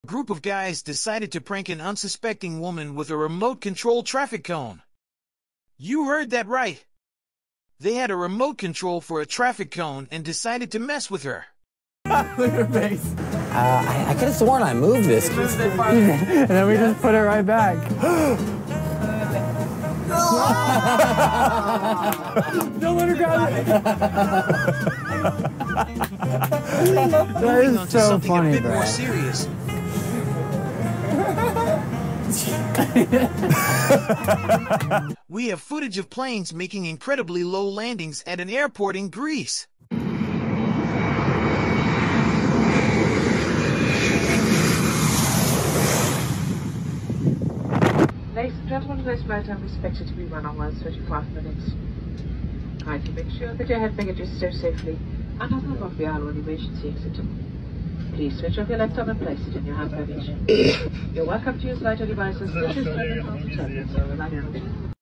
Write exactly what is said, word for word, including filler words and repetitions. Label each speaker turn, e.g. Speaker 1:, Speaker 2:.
Speaker 1: A group of guys decided to prank an unsuspecting woman with a remote-controlled traffic cone. You heard that right. They had a remote control for a traffic cone and decided to mess with her.
Speaker 2: Look at her face.
Speaker 3: Uh, I, I could have sworn I moved this.
Speaker 2: And then we just put it right back. Don't let her grab it. That is so funny,
Speaker 1: a bit
Speaker 2: bro.
Speaker 1: more serious. We have footage of planes making incredibly low landings at an airport in Greece.
Speaker 4: Ladies and gentlemen, today's flight time is expected to be one hour thirty-five minutes. Kindly make sure that your hand baggage is stowed safely and does not block the aisle or the emergency exit. Please switch off your laptop and place it in your hand baggage. You're welcome to use lighter devices such as mobile phones and tablets.